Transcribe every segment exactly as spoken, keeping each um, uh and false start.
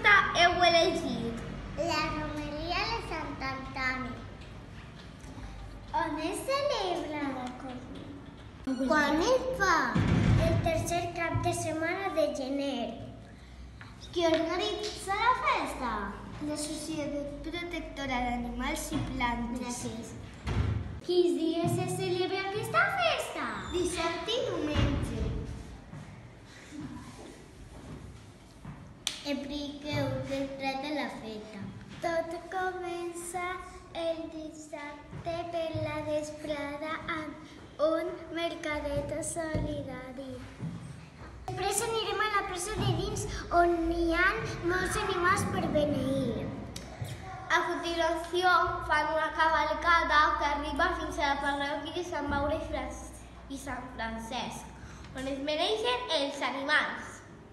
festa heu elegit? La romeria de Sant Antoni. On es celebra? Quan es fa? El tercer cap de setmana de gener. Qui organitza la festa? La Societat Protectora d'Animals i Plantes. Gràcies. Quins dies se celebra aquesta festa? Dissabte i diumenge. Expliqueu què tracta la festa. Tot comença el dissabte per la vesprada amb un mercadet solidari. Després anirem a la plaça de dins on hi ha molts animals per beneir. A continuació fan una cavalcada que arriba fins a la parròquia de Sant Maure i Sant Francesc, on es beneixen els animals.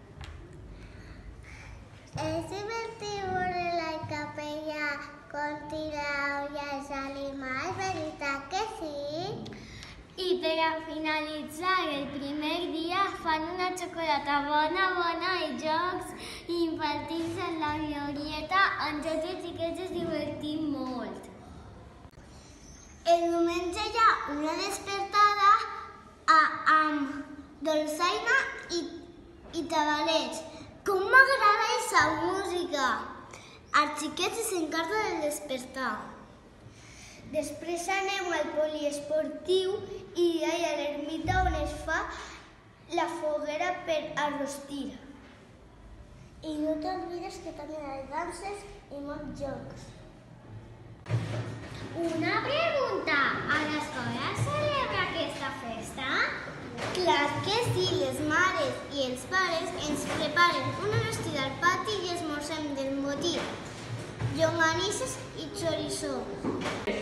És divertit veure la capella com tireu i els animals, veritat que sí? I per a finalitzar el primer dia fan una xocolata bona, bona i jocs infantils en la glorieta on tots els xiquets es divertim molt. El diumenge hi ha una despertada a, amb dolçaina i, i tabalets. Com m'agrada aquesta música! Els xiquets s'encarreguen de despertar. Després anem al poliesportiu i hi ha l'ermita on es fa la foguera per arrostir. I no t'oblides que també hi ha danses i molts jocs. Una pregunta, a l'escola es celebra aquesta festa? Clar que sí, les mares i els pares ens preparen una vestida al pati i esmorzem del botí, llonganisses i xoriçó.